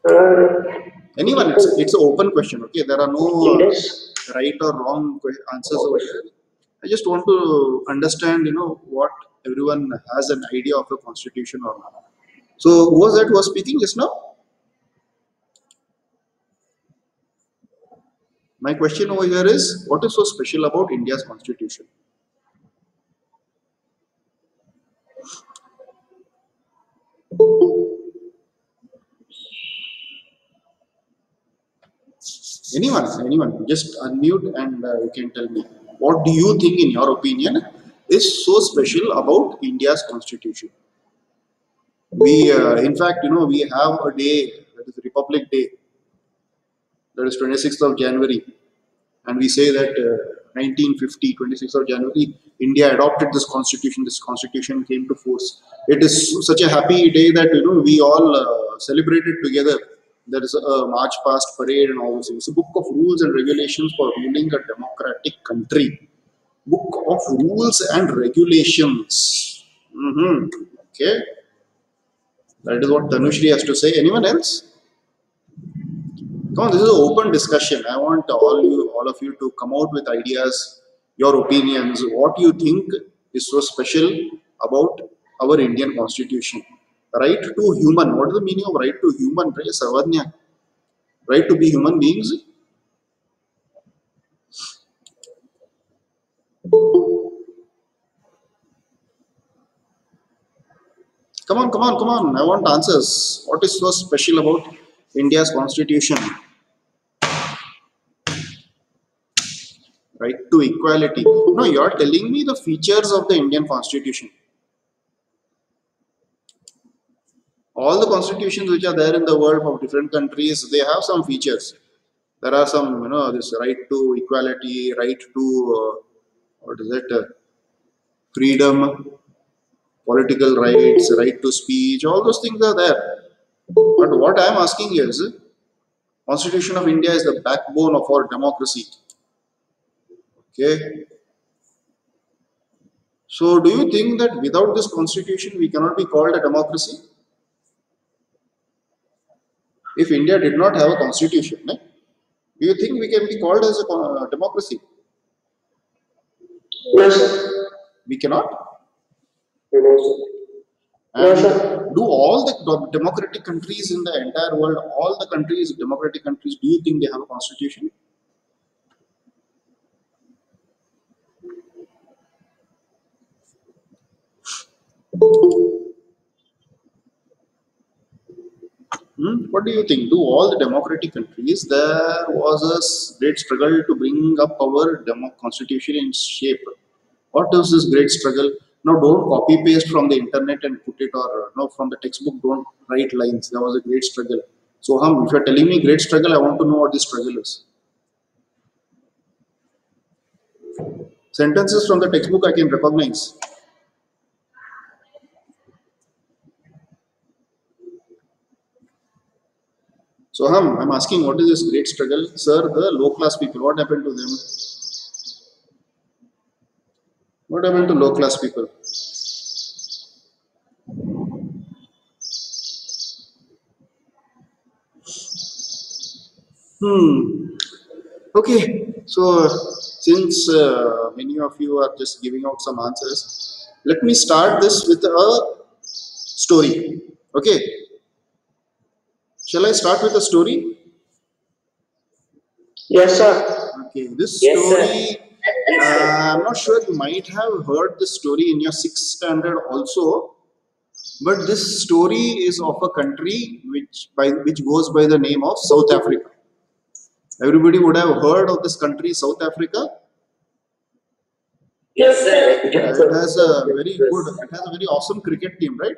Anyone, it's an open question. Okay, there are no right or wrong answers over here. I just want to understand, what everyone has an idea of the constitution or not. So, who was that who was speaking just now? My question over here is, what is so special about India's constitution? Anyone, just unmute and you can tell me. What do you think, in your opinion, is so special about India's constitution? We, in fact, we have a day, that is Republic Day, that is 26th of January, and we say that 1950, 26th of January, India adopted this constitution came to force. It is such a happy day that, we all celebrated together. There is a march past parade and all those things. It's a book of rules and regulations for ruling a democratic country. Book of rules and regulations. Okay, that is what Tanushri has to say. Anyone else? Come on, this is an open discussion. I want all of you to come out with ideas, your opinions, what you think is so special about our Indian constitution. Right to human. What is the meaning of right to human? Sarvadnya. Right to be human beings. Come on. I want answers. What is so special about India's constitution? Right to equality. No, you are telling me the features of the Indian constitution. All the constitutions which are there in the world of different countries, they have some features. There are some, this right to equality, right to, what is it, freedom, political rights, right to speech, all those things are there. But what I am asking is, Constitution of India is the backbone of our democracy. Okay. So do you think that without this constitution we cannot be called a democracy? If India did not have a constitution, do you think we can be called as a democracy? No, sir. We cannot. No, sir. And do all the democratic countries in the entire world, all the countries, democratic countries, do you think they have a constitution? What do you think? Do all the democratic countries, there was a great struggle to bring up our constitution in shape. What is this great struggle? Now, don't copy paste from the internet and put it, or no, from the textbook, don't write lines. There was a great struggle. So, if you're telling me great struggle, I want to know what this struggle is. Sentences from the textbook I can recognize. So, I'm asking, what is this great struggle? Sir, the low class people, what happened to them? What happened to low class people? Okay, so since many of you are just giving out some answers, let me start this with a story. Okay, shall I start with a story? Yes, sir. Okay, this story, I'm not sure, you might have heard this story in your 6th standard also, but this story is of a country which goes by the name of South Africa. Everybody would have heard of this country, South Africa. Yes, sir. It has a very awesome cricket team, right?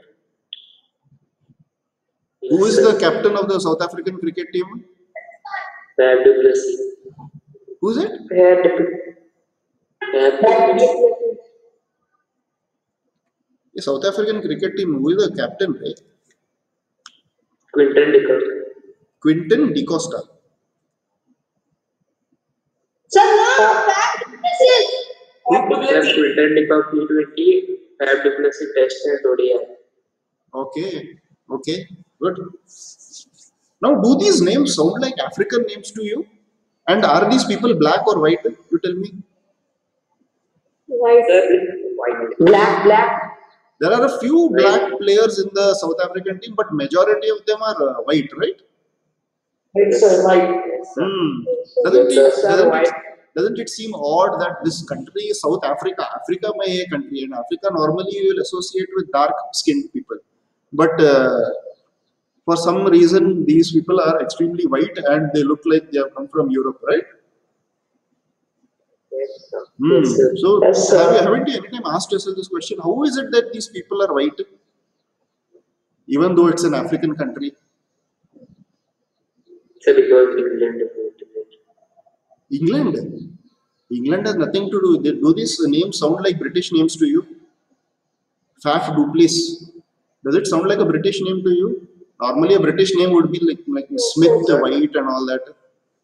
Who is the captain of the South African cricket team? Fab du Plessis. Who is it? The South African cricket team, who is the captain, right? Quinton de Kock. Quinton de Costa. Sir, Quinton de Kock T20, Fab du Plessis Test and ODI. Okay, good. Now, do these names sound like African names to you? And are these people black or white? You tell me. White. Sir, it's white. Black, black. There are a few White. black players in the South African team, but majority of them are white, right? It's a white. Yes, sir. Doesn't Yes, it, sir, doesn't it, white. doesn't it seem odd that this country is South Africa? Africa may a country, and Africa normally you will associate with dark skinned people. But for some reason, these people are extremely white and they look like they have come from Europe, right? Yes, sir. Yes, sir. So, Yes, sir. haven't you anytime asked yourself this question? How is it that these people are white, even though it's an African country? Sir, because England is England. England has nothing to do with it. Do these names sound like British names to you? Faf du Plessis. Does it sound like a British name to you? Normally, a British name would be like Smith, White, and all that.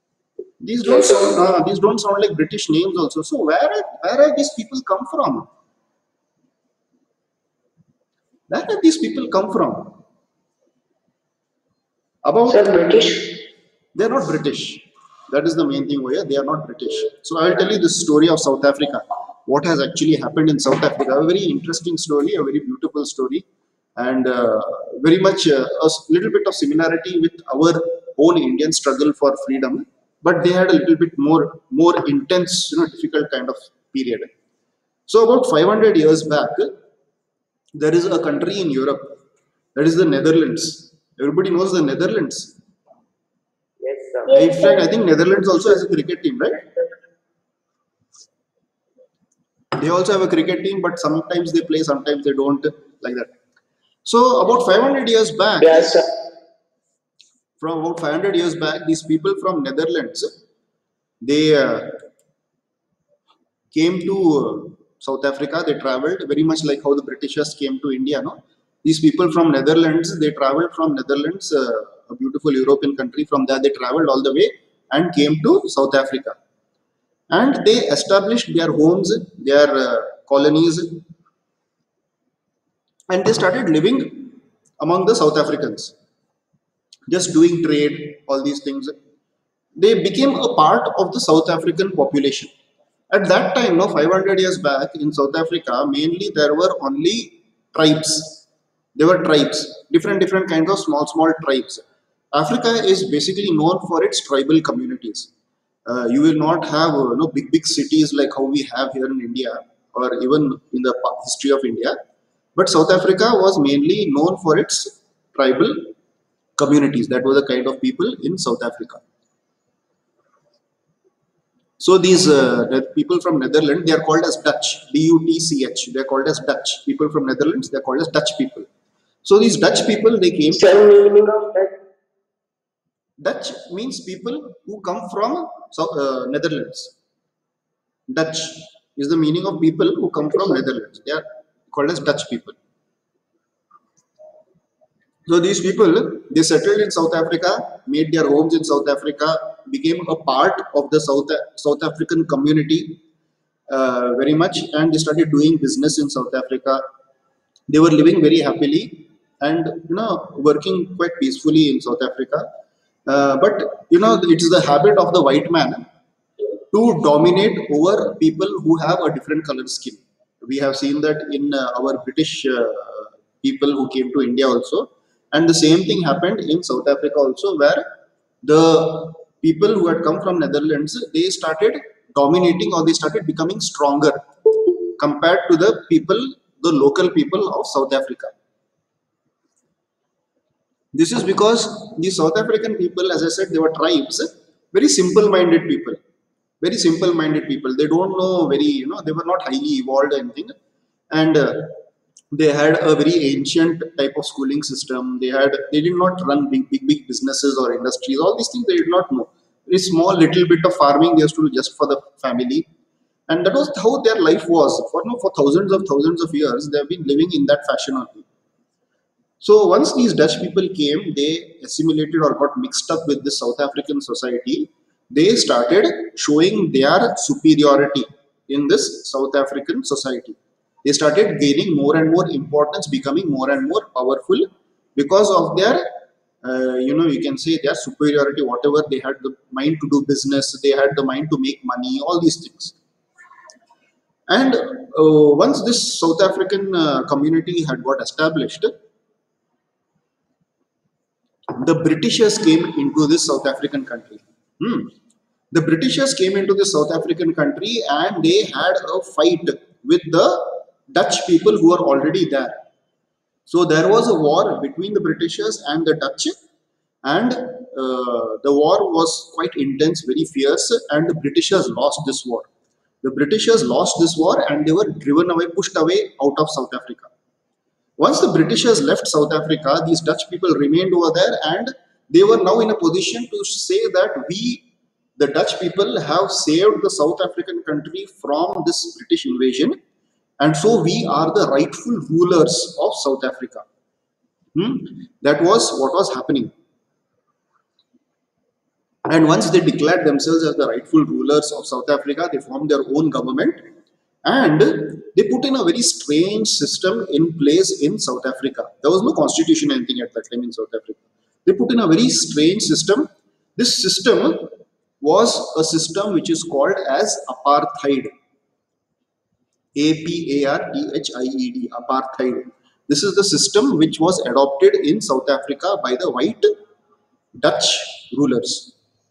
These don't sound like British names also. So where are these people come from? Where have these people come from? About Sir, British. they are not British. That is the main thing over here. They are not British. So I will tell you the story of South Africa. What has actually happened in South Africa? A very interesting story, a very beautiful story, and very much a little bit of similarity with our own Indian struggle for freedom. But they had a little bit more intense, difficult kind of period. So about 500 years back, there is a country in Europe, that is the Netherlands. Everybody knows the Netherlands. Yes, sir. In fact, I think Netherlands also has a cricket team, right? They also have a cricket team, but sometimes they play, sometimes they don't, like that. So about 500 years back, Yes, sir. from about 500 years back, these people from Netherlands, they came to South Africa. They traveled very much like how the Britishers came to India. No, these people from Netherlands, they traveled from Netherlands, a beautiful European country. From there, they traveled all the way and came to South Africa, and they established their homes, their colonies, and they started living among the South Africans, just doing trade, all these things. They became a part of the South African population. At that time, no, 500 years back in South Africa, mainly there were only tribes. There were tribes, different kinds of small tribes. Africa is basically known for its tribal communities. You will not have big cities like how we have here in India or even in the history of India. But South Africa was mainly known for its tribal communities. That was the kind of people in South Africa. So these people from Netherlands, they are called as Dutch, D-U-T-C-H. They are called as Dutch. People from Netherlands, they are called as Dutch people. So these Dutch people, they came. Sir, meaning of that. Dutch means people who come from Netherlands. Dutch is the meaning of people who come from Netherlands. They are called as Dutch people. So these people, they settled in South Africa, made their homes in South Africa, became a part of the South African community very much, and they started doing business in South Africa. They were living very happily and working quite peacefully in South Africa. But it's the habit of the white man to dominate over people who have a different color skin. We have seen that in our British people who came to India also, and the same thing happened in South Africa also, where the people who had come from Netherlands, they started dominating or they started becoming stronger compared to the people, the local people of South Africa. This is because the South African people, as I said, they were tribes, very simple-minded people. Very simple-minded people. They don't know they were not highly evolved or anything. And they had a very ancient type of schooling system. They did not run big businesses or industries. All these things they did not know. Very small little bit of farming they used to do just for the family. And that was how their life was. For thousands of years, they have been living in that fashion only. So once these Dutch people came, they assimilated or got mixed up with the South African society. They started showing their superiority in this South African society. They started gaining more and more importance, becoming more and more powerful because of their you can say their superiority, whatever they had the mind to do business, they had the mind to make money, all these things. And once this South African community had got established, the Britishers came into this South African country. Hmm. The Britishers came into the South African country and they had a fight with the Dutch people who were already there. So there was a war between the Britishers and the Dutch, and the war was quite intense, very fierce, and the Britishers lost this war. The Britishers lost this war and they were driven away, pushed away out of South Africa. Once the Britishers left South Africa, these Dutch people remained over there and they were now in a position to say that we, the Dutch people, have saved the South African country from this British invasion, and so we are the rightful rulers of South Africa. That was what was happening. And once they declared themselves as the rightful rulers of South Africa, they formed their own government and they put in a very strange system in place in South Africa. There was no constitution or anything at that time in South Africa. They put in a very strange system. This system was a system which is called as apartheid. A-P-A-R-T-H-I-E-D, apartheid. This is the system which was adopted in South Africa by the white Dutch rulers.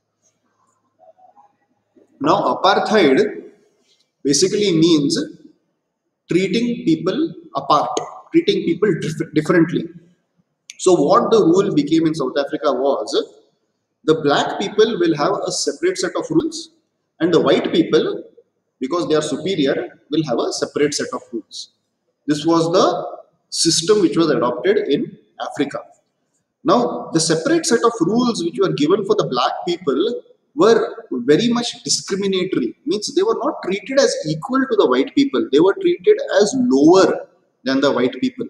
Now, apartheid basically means treating people apart, treating people differently. So what the rule became in South Africa was the black people will have a separate set of rules and the white people, because they are superior, will have a separate set of rules. This was the system which was adopted in Africa. Now, the separate set of rules which were given for the black people were very much discriminatory. Means they were not treated as equal to the white people. They were treated as lower than the white people.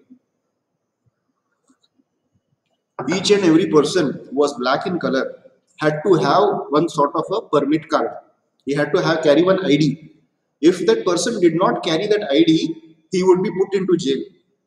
Each and every person who was black in color had to have one sort of a permit card. He had to carry one ID. If that person did not carry that ID, he would be put into jail.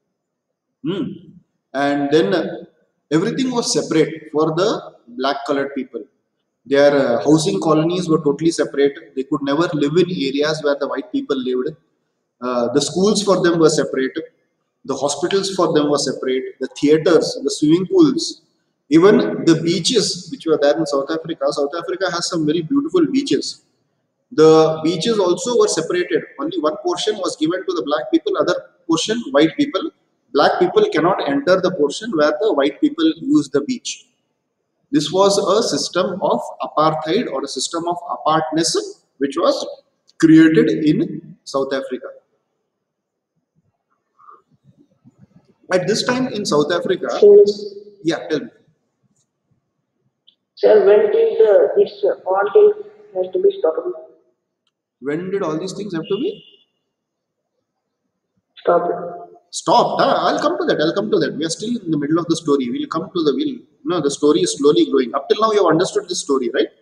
And then everything was separate for the black colored people. Their housing colonies were totally separate. They could never live in areas where the white people lived. The schools for them were separate. The hospitals for them were separate. The theaters, the swimming pools, even the beaches which were there in South Africa. South Africa has some very beautiful beaches. The beaches also were separated. Only one portion was given to the black people, other portion white people. Black people cannot enter the portion where the white people use the beach. This was a system of apartheid or a system of apartness which was created in South Africa. At this time in South Africa, So, yeah, tell me. sir, when did this all things has to be stopped? When did all these things have to be Stopped. stopped? I'll come to that. I'll come to that. We are still in the middle of the story. We'll come to the will. No, the story is slowly growing. Up till now, you have understood this story, right?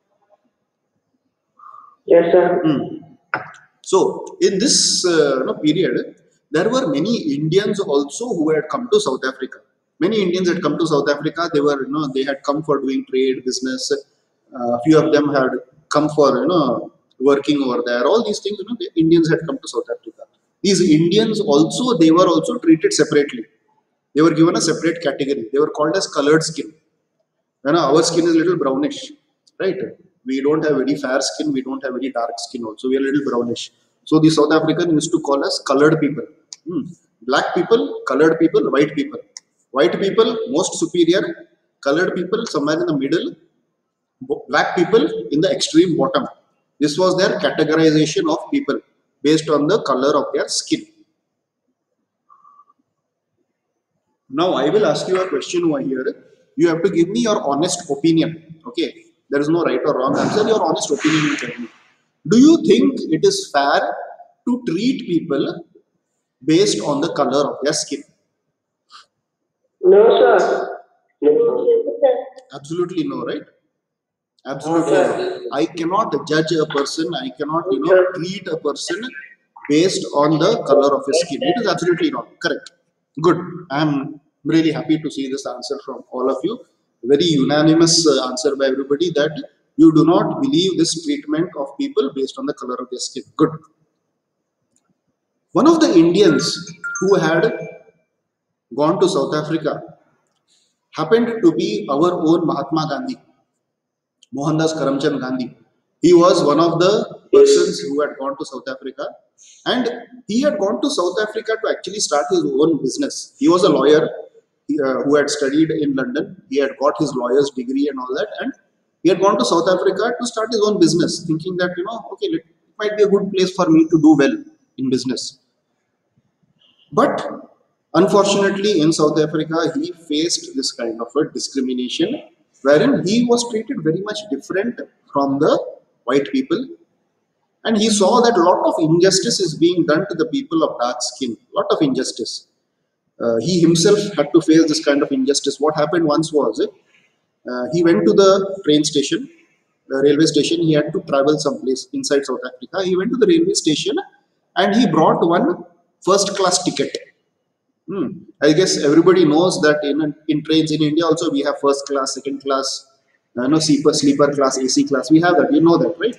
Yes, sir. So, in this period, there were many Indians also who had come to South Africa. Many Indians had come to South Africa. They were, they had come for doing trade, business. A few of them had come for, working over there. All these things, the Indians had come to South Africa. These Indians also, they were also treated separately. They were given a separate category. They were called as colored skin. Our skin is a little brownish, right? We don't have very fair skin. We don't have very dark skin also. We are a little brownish. So the South African used to call us colored people. Black people, colored people, white people. White people, most superior. Colored people, somewhere in the middle. Black people in the extreme bottom. This was their categorization of people based on the color of their skin. Now I will ask you a question over here. You have to give me your honest opinion. Okay, there is no right or wrong answer. Your honest opinion you tell me. Do you think it is fair to treat people based on the color of their skin? No, sir. No. Absolutely no, right? No, Absolutely sir. no. I cannot judge a person. I cannot, Sir. treat a person based on the color of his skin. It is absolutely wrong. Correct. Good. I am really happy to see this answer from all of you. very unanimous answer by everybody that you do not believe this treatment of people based on the color of their skin. Good. One of the Indians who had gone to South Africa happened to be our own Mahatma Gandhi, Mohandas Karamchand Gandhi. He was one of the persons who had gone to South Africa, and he had gone to South Africa to actually start his own business. He was a lawyer who had studied in London. He had got his lawyer's degree and all that, and he had gone to South Africa to start his own business, thinking that, okay, it might be a good place for me to do well in business. But unfortunately, in South Africa, he faced this kind of a discrimination wherein he was treated very much different from the white people. And he saw that a lot of injustice is being done to the people of dark skin, a lot of injustice. He himself had to face this kind of injustice. What happened once was he went to the train station, the railway station. He had to travel someplace inside South Africa. He went to the railway station and he brought one first class ticket. I guess everybody knows that in trains in India also we have first class, second class, sleeper class, AC class. We have that. You know that, right?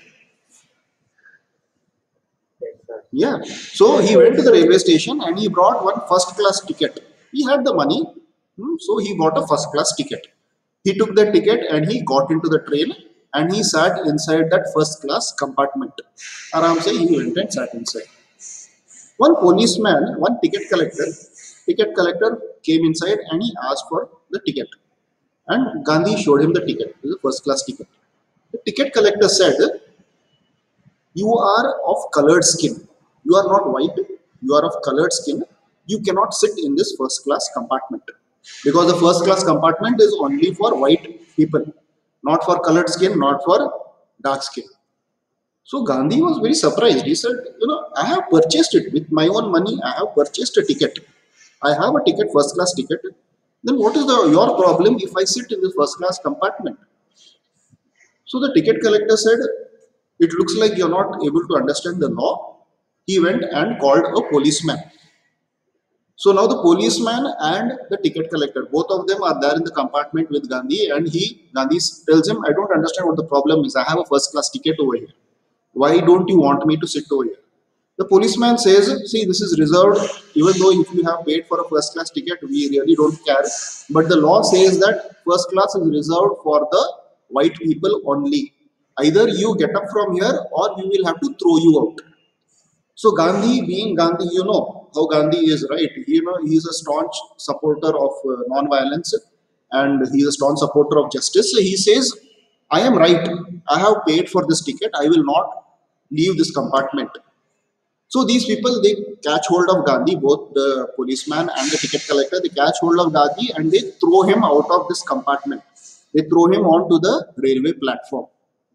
Yeah. So he went to the railway station and he brought one first class ticket. He had the money, so he bought a first class ticket. He took the ticket and he got into the train and he sat inside that first class compartment. Aram se he went and sat inside. One policeman, one ticket collector came inside and he asked for the ticket. And Gandhi showed him the ticket, the first class ticket. The ticket collector said, "You are of colored skin. You are not white. You are of colored skin. You cannot sit in this first class compartment. Because the first class compartment is only for white people, not for colored skin, not for dark skin." So Gandhi was very surprised. He said, I have purchased it with my own money. I have purchased a ticket. I have a ticket, first class ticket. Then what is your problem if I sit in the first class compartment? So the ticket collector said, it looks like you're not able to understand the law. He went and called a policeman. So now the policeman and the ticket collector, both of them are there in the compartment with Gandhi, and Gandhi tells him, I don't understand what the problem is. I have a first class ticket over here. Why don't you want me to sit over here? The policeman says, see, this is reserved, even though if you have paid for a first class ticket, we really don't care. But the law says that first class is reserved for the white people only. Either you get up from here or we will have to throw you out. So Gandhi, being Gandhi, you know how Gandhi is, right? He is a staunch supporter of non-violence and he is a staunch supporter of justice. So he says, I am right. I have paid for this ticket. I will not leave this compartment. So these people, they catch hold of Gandhi, both the policeman and the ticket collector, they catch hold of Gandhi and they throw him out of this compartment. They throw him onto the railway platform.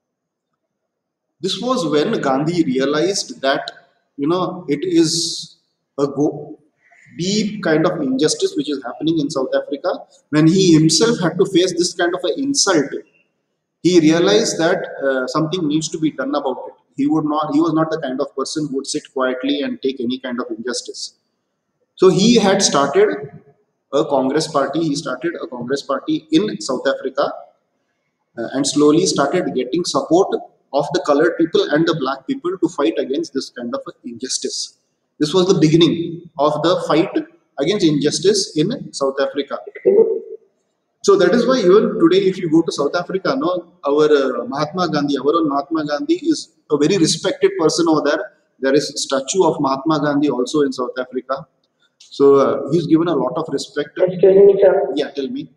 This was when Gandhi realized that, it is a deep kind of injustice which is happening in South Africa. When he himself had to face this kind of an insult, he realized that something needs to be done about it. He was not the kind of person who would sit quietly and take any kind of injustice. So he had started a Congress party. He started a Congress party in South Africa and slowly started getting support of the colored people and the black people to fight against this kind of injustice. This was the beginning of the fight against injustice in South Africa. So that is why even today, if you go to South Africa, our Mahatma Gandhi, our own Mahatma Gandhi is a very respected person over there. There is a statue of Mahatma Gandhi also in South Africa. So he's given a lot of respect. Excuse me, sir. Yeah, tell me.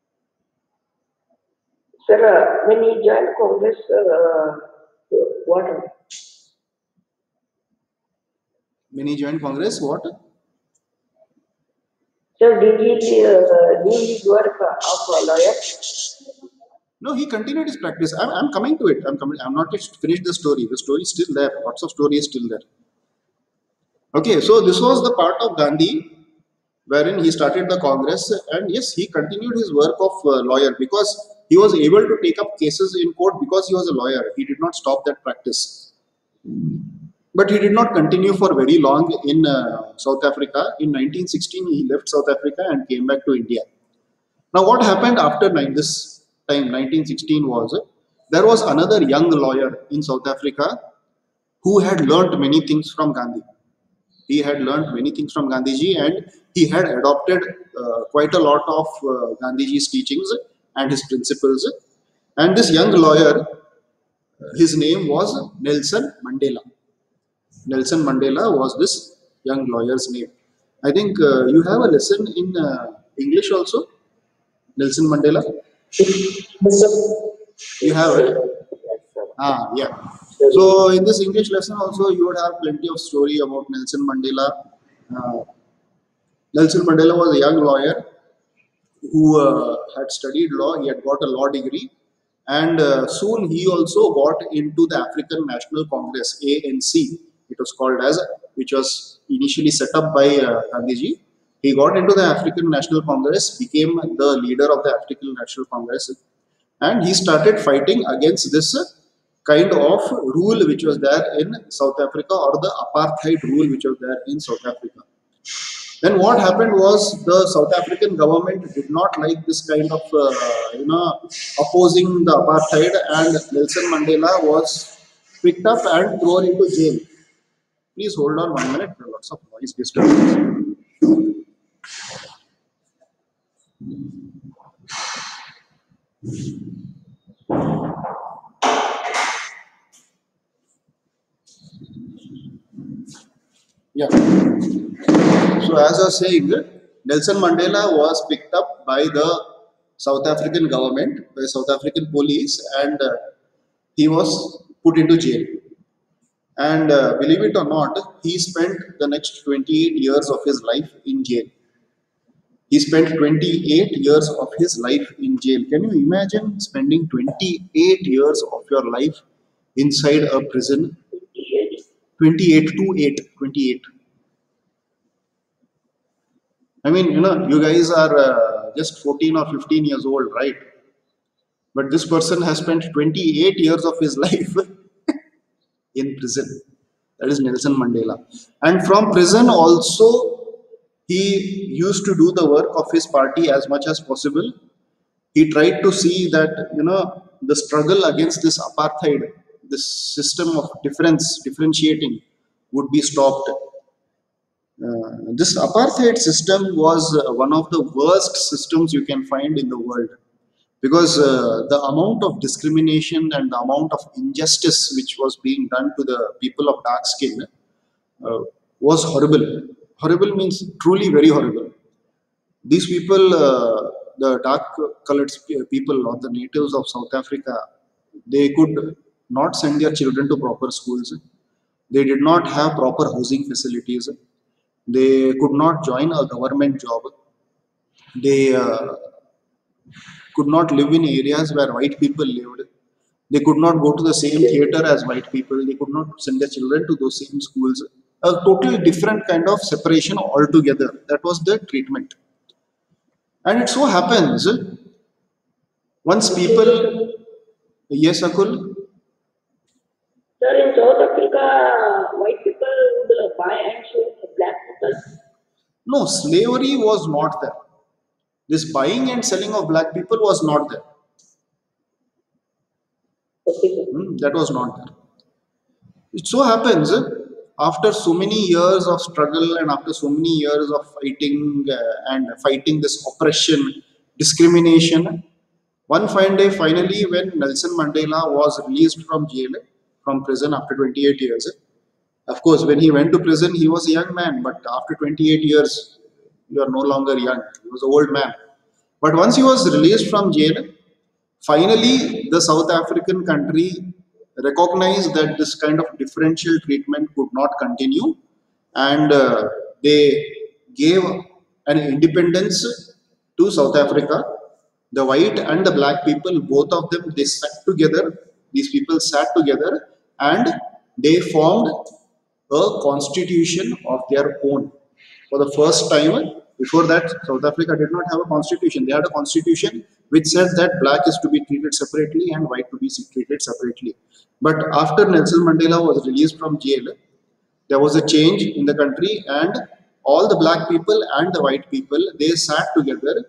Sir, when he joined Congress, what? When he joined Congress, what? Sir, did he do his work of a lawyer? No, he continued his practice. I'm coming to it. I'm not yet finished the story. The story is still there. Lots of story is still there. Okay, so this was the part of Gandhi wherein he started the Congress, and yes, he continued his work of lawyer because he was able to take up cases in court because he was a lawyer. He did not stop that practice. But he did not continue for very long in South Africa. In 1916, he left South Africa and came back to India. Now, what happened after this time, 1916, was there was another young lawyer in South Africa who had learnt many things from Gandhi. He had learnt many things from Gandhiji, and he had adopted quite a lot of Gandhiji's teachings and his principles. And this young lawyer, his name was Nelson Mandela. Nelson Mandela was this young lawyer's name. I think you have a lesson in English also, Nelson Mandela. Yes, sir. You Yes, have sir. it. Yes, sir. Yeah. So in this English lesson also, you would have plenty of story about Nelson Mandela. Uh, Nelson Mandela was a young lawyer who had studied law. He had got a law degree, and soon he also got into the African National Congress (ANC). It was called as, which was initially set up by Gandhiji. He got into the African National Congress, became the leader of the African National Congress, and he started fighting against this kind of rule which was there in South Africa, or the apartheid rule which was there in South Africa. Then what happened was the South African government did not like this kind of opposing the apartheid, and Nelson Mandela was picked up and thrown into jail. Please hold on 1 minute. There are lots of noise disturbance. Yeah. So as I was saying, Nelson Mandela was picked up by the South African government, by South African police, and he was put into jail. And believe it or not, he spent the next 28 years of his life in jail. He spent 28 years of his life in jail. Can you imagine spending 28 years of your life inside a prison? 28 to 8, 28. I mean, you guys are just 14 or 15 years old, right? But this person has spent 28 years of his life in prison. That is Nelson Mandela. And from prison also, he used to do the work of his party as much as possible. He tried to see that, the struggle against this apartheid, this system of differentiating, would be stopped. This apartheid system was one of the worst systems you can find in the world, because the amount of discrimination and the amount of injustice which was being done to the people of dark skin uh, was horrible. Horrible means truly very horrible. These people, the dark colored people or the natives of South Africa, they could not send their children to proper schools. They did not have proper housing facilities. They could not join a government job. They could not live in areas where white people lived. They could not go to the same theater as white people. They could not send their children to those same schools. A totally different kind of separation altogether. That was the treatment. And it so happens, once people, yes, Akul, Sir, in South Africa, white people would buy and sell black people. no, slavery was not there. This buying and selling of black people was not there. Okay, sir. That was not there. It so happens, after so many years of struggle and after so many years of fighting and fighting this oppression, discrimination, one fine day, finally, when Nelson Mandela was released from jail, from prison after 28 years, of course, when he went to prison, he was a young man, but after 28 years, you are no longer young. He was an old man. But once he was released from jail, finally, the South African country recognized that this kind of differential treatment could not continue, and they gave an independence to South Africa. The white and the black people, both of them, they sat together. These people sat together and they formed a constitution of their own. For the first time, before that, South Africa did not have a constitution. They had a constitution which said that black is to be treated separately and white to be treated separately. But after Nelson Mandela was released from jail, there was a change in the country, and all the black people and the white people, they sat together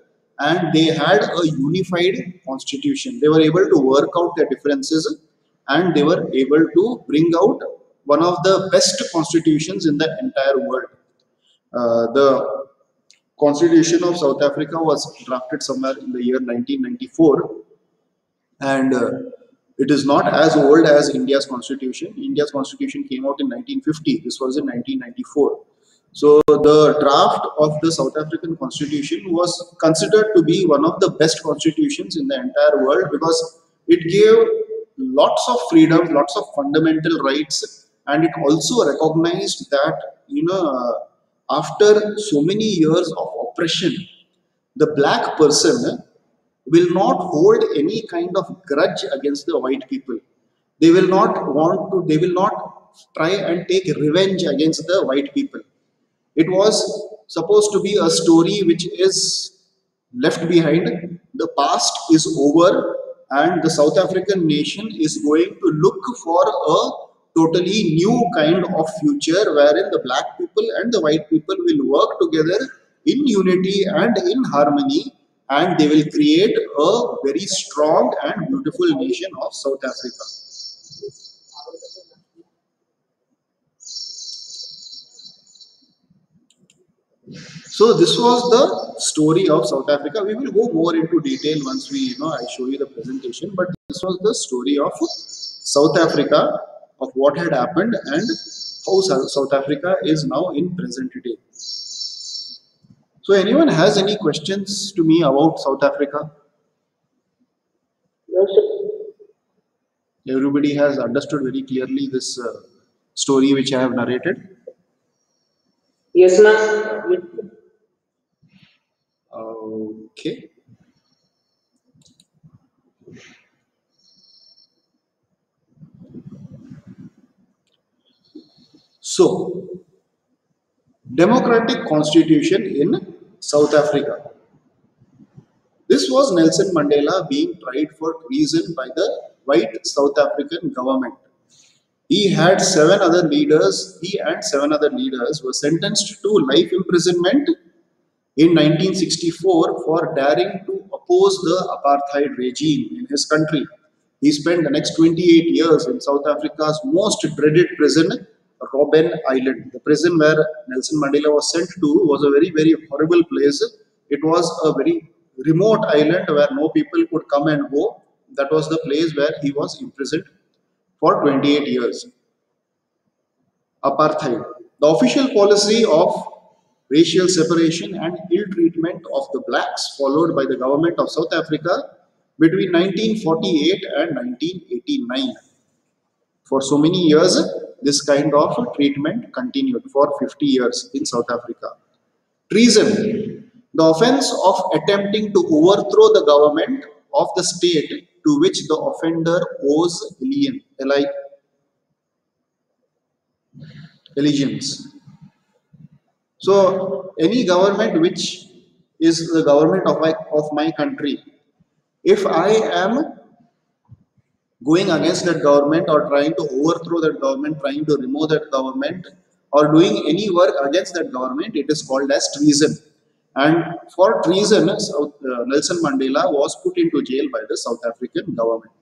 and they had a unified constitution. They were able to work out their differences and they were able to bring out one of the best constitutions in the entire world. The Constitution of South Africa was drafted somewhere in the year 1994, and it is not as old as India's constitution. India's constitution came out in 1950. This was in 1994. So the draft of the South African constitution was considered to be one of the best constitutions in the entire world because it gave lots of freedom, lots of fundamental rights, and it also recognized that after so many years of oppression, the black person will not hold any kind of grudge against the white people. They will not want to, they will not try and take revenge against the white people. It was supposed to be a story which is left behind. The past is over, and the South African nation is going to look for a totally new kind of future wherein the black people and the white people will work together in unity and in harmony, and they will create a very strong and beautiful nation of South Africa. So this was the story of South Africa. We will go more into detail once I show you the presentation. But this was the story of South Africa, of what had happened and how South Africa is now in present day. So anyone has any questions to me about South Africa? No, sir. Everybody has understood very clearly this story which I have narrated. Yes, ma'am. Okay. So, democratic constitution in South Africa. This was Nelson Mandela being tried for treason by the white South African government. He and 7 other leaders were sentenced to life imprisonment in 1964 for daring to oppose the apartheid regime in his country. He spent the next 28 years in South Africa's most dreaded prison, Robben Island. The prison where Nelson Mandela was sent to was a very, very horrible place. It was a very remote island where no people could come and go. That was the place where he was imprisoned for 28 years. Apartheid. The official policy of racial separation and ill treatment of the blacks followed by the government of South Africa between 1948 and 1989. For so many years, this kind of treatment continued for 50 years in South Africa. Treason. The offense of attempting to overthrow the government of the state to which the offender owes allegiance. So, any government which is the government of my country, if I am going against that government or trying to overthrow that government, trying to remove that government, or doing any work against that government, it is called as treason. And for treason, Nelson Mandela was put into jail by the South African government.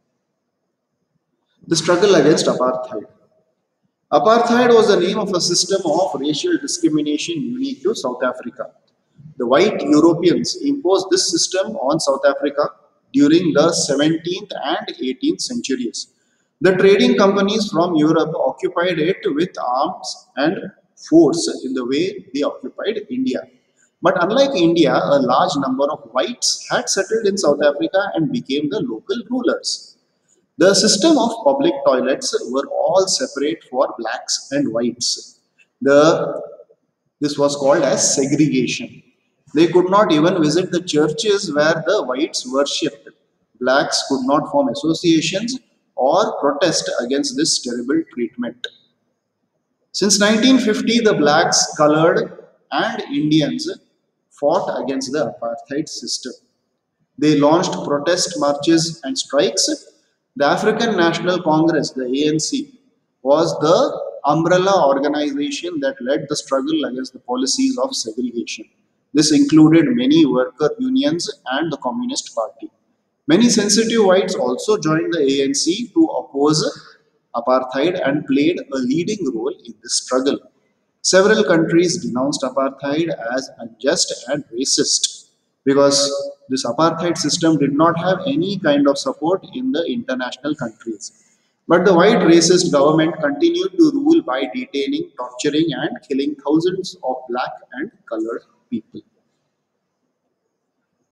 The struggle against apartheid. Apartheid was the name of a system of racial discrimination unique to South Africa. The white Europeans imposed this system on South Africa during the 17th and 18th centuries. The trading companies from Europe occupied it with arms and force in the way they occupied India. But unlike India, a large number of whites had settled in South Africa and became the local rulers. The system of public toilets were all separate for blacks and whites. This was called as segregation. They could not even visit the churches where the whites worshipped. Blacks could not form associations or protest against this terrible treatment. Since 1950, the blacks, colored, and Indians fought against the apartheid system. They launched protest marches and strikes. The African National Congress, the ANC, was the umbrella organization that led the struggle against the policies of segregation. This included many worker unions and the Communist Party. Many sensitive whites also joined the ANC to oppose apartheid and played a leading role in this struggle. Several countries denounced apartheid as unjust and racist because this apartheid system did not have any kind of support in the international countries. But the white racist government continued to rule by detaining, torturing, and killing thousands of black and colored people.